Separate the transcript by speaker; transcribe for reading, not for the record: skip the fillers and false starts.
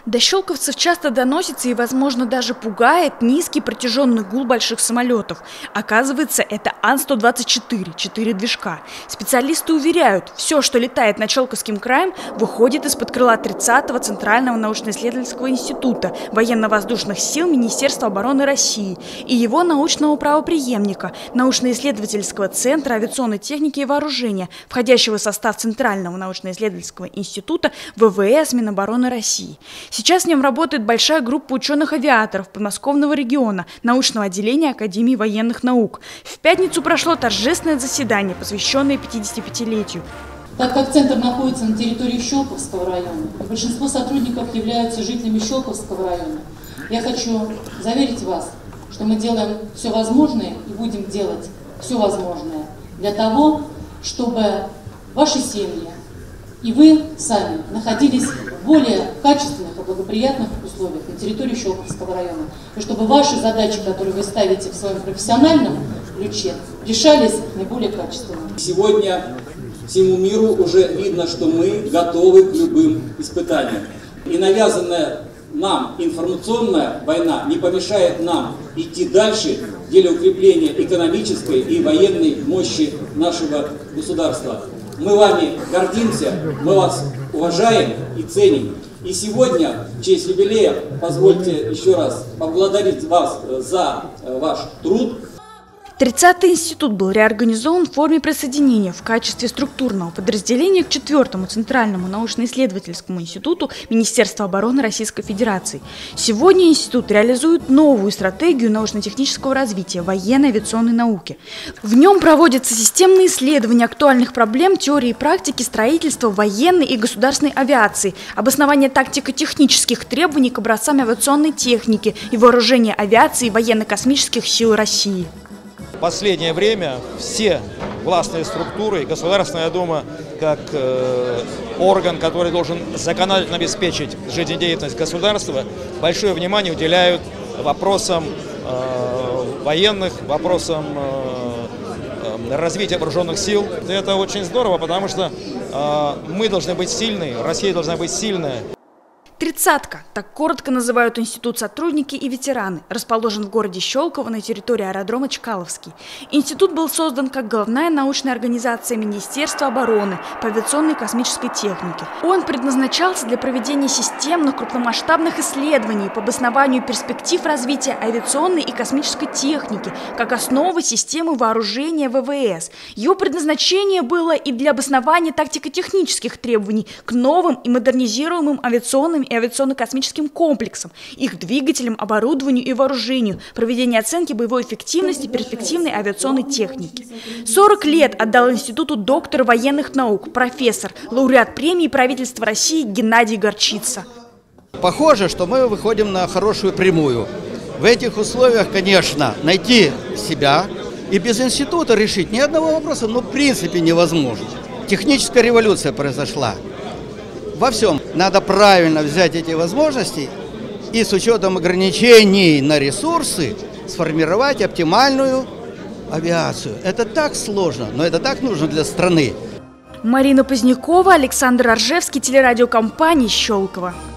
Speaker 1: До щелковцев часто доносится и, возможно, даже пугает низкий протяженный гул больших самолетов. Оказывается, это Ан-124, 4 движка. Специалисты уверяют, все, что летает над Щелковским краем, выходит из-под крыла 30-го Центрального научно-исследовательского института военно-воздушных сил Министерства обороны России и его научного правопреемника, научно-исследовательского центра авиационной техники и вооружения, входящего в состав Центрального научно-исследовательского института ВВС Минобороны России. Сейчас в нем работает большая группа ученых-авиаторов подмосковного региона, научного отделения Академии военных наук. В пятницу прошло торжественное заседание, посвященное 55-летию.
Speaker 2: Так как центр находится на территории Щелковского района, и большинство сотрудников являются жителями Щелковского района, я хочу заверить вас, что мы делаем все возможное и будем делать все возможное для того, чтобы ваши семьи и вы сами находились в более качественных и благоприятных условиях на территории Щелковского района. И чтобы ваши задачи, которые вы ставите в своем профессиональном ключе, решались наиболее качественно.
Speaker 3: Сегодня всему миру уже видно, что мы готовы к любым испытаниям. И навязанная нам информационная война не помешает нам идти дальше в деле укрепления экономической и военной мощи нашего государства. Мы вами гордимся, мы вас уважаем и ценим. И сегодня, в честь юбилея, позвольте еще раз поблагодарить вас за ваш труд.
Speaker 1: 30-й институт был реорганизован в форме присоединения в качестве структурного подразделения к 4-му Центральному научно-исследовательскому институту Министерства обороны Российской Федерации. Сегодня институт реализует новую стратегию научно-технического развития военной авиационной науки. В нем проводятся системные исследования актуальных проблем теории и практики строительства военной и государственной авиации, обоснование тактико-технических требований к образцам авиационной техники и вооружения авиации военно-космических сил России.
Speaker 4: В последнее время все властные структуры, Государственная Дума, как орган, который должен законодательно обеспечить жизнедеятельность государства, большое внимание уделяют вопросам военных, вопросам развития вооруженных сил. Это очень здорово, потому что мы должны быть сильны, Россия должна быть сильная.
Speaker 1: «Тридцатка» – так коротко называют институт сотрудники и ветераны, расположен в городе Щелково на территории аэродрома Чкаловский. Институт был создан как головная научная организация Министерства обороны по авиационной и космической технике. Он предназначался для проведения системных крупномасштабных исследований по обоснованию перспектив развития авиационной и космической техники как основы системы вооружения ВВС. Его предназначение было и для обоснования тактико-технических требований к новым и модернизируемым авиационным и авиационно-космическим комплексам, их двигателям, оборудованию и вооружению, проведение оценки боевой эффективности перспективной авиационной техники. 40 лет отдал институту доктор военных наук, профессор, лауреат премии правительства России Геннадий Горчица.
Speaker 5: Похоже, что мы выходим на хорошую прямую. В этих условиях, конечно, найти себя и без института решить ни одного вопроса, в принципе невозможно. Техническая революция произошла. Во всем надо правильно взять эти возможности и с учетом ограничений на ресурсы сформировать оптимальную авиацию. Это так сложно, но это так нужно для страны.
Speaker 1: Марина Позднякова, Александр Оржевский, телерадиокомпания «Щелково».